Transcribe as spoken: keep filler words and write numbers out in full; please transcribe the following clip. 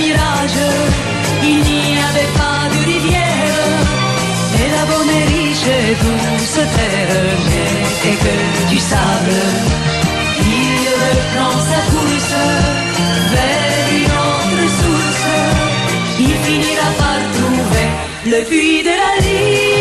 mirage, il n'y avait pas de rivière, et la bonne et riche et douce terre n'était que du sable. Il reprend sa course vers une autre source, il finira par trouver le puits de la vie.